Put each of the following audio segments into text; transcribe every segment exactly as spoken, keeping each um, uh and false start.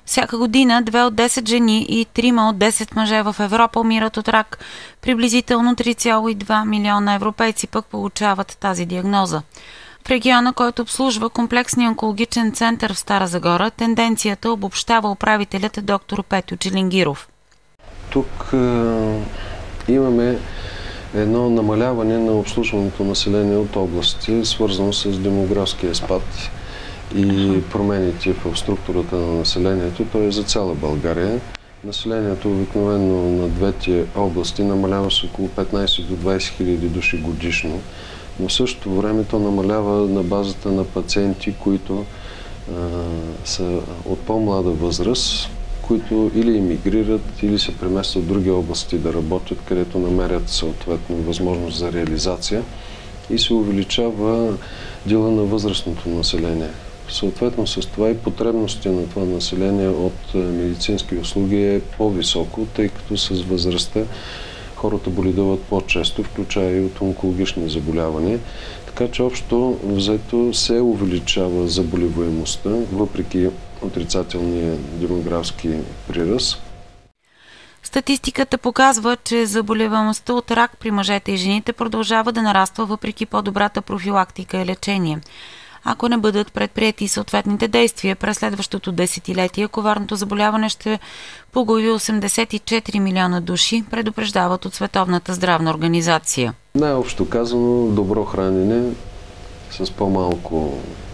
Всяка година две от десет жени и трима от десет мъже в Европа умират от рак. Приблизително три цяло и две милиона европейци пък получават тази диагноза. В региона, който обслужва комплексния онкологичен център в Стара Загора, тенденцията обобщава управителят доктор Петю Челингиров. Тук е, имаме едно намаляване на обслужваното население от области, свързано с демографския спад и промените в структурата на населението. То е за цяла България. Населението обикновено на двете области намалява с около петнайсет до двайсет хиляди души годишно, но в същото време то намалява на базата на пациенти, които а, са от по-млада възраст, които или емигрират, или се преместват в други области да работят, където намерят съответно възможност за реализация и се увеличава дела на възрастното население. Съответно с това и потребностите на това население от медицински услуги е по-високо, тъй като с възрастта хората боледуват по-често, включая и от онкологични заболявания. Така че общо взето се увеличава заболеваемостта, въпреки отрицателния демографски приръст. Статистиката показва, че заболеваемостта от рак при мъжете и жените продължава да нараства въпреки по-добрата профилактика и лечение. Ако не бъдат предприети съответните действия през следващото десетилетие, коварното заболяване ще поглъви осемдесет и четири милиона души, предупреждават от Световната здравна организация. Най-общо казано, добро хранене с по-малко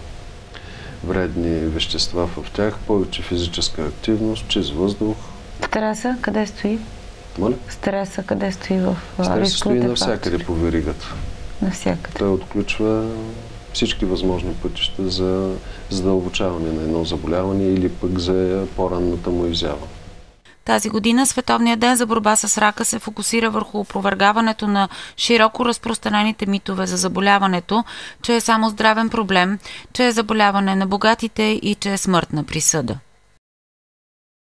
вредни вещества в тях, повече физическа активност, чист въздух. Стреса къде стои? Моля? Стреса къде стои в Стреса стои навсякъде по веригата. Навсякъде. Той отключва всички възможни пътища за задълбочаване на едно заболяване или пък за по-ранната му изява. Тази година Световният ден за борба с рака се фокусира върху опровергаването на широко разпространените митове за заболяването, че е само здравен проблем, че е заболяване на богатите и че е смъртна присъда.